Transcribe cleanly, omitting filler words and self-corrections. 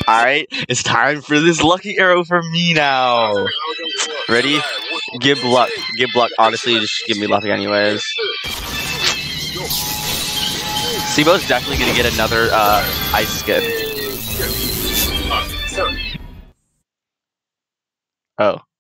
Alright, it's time for this lucky arrow for me now. Ready? Give luck. Give luck. Honestly, just give me luck anyways. Sibo's definitely gonna get another ice skin. Oh.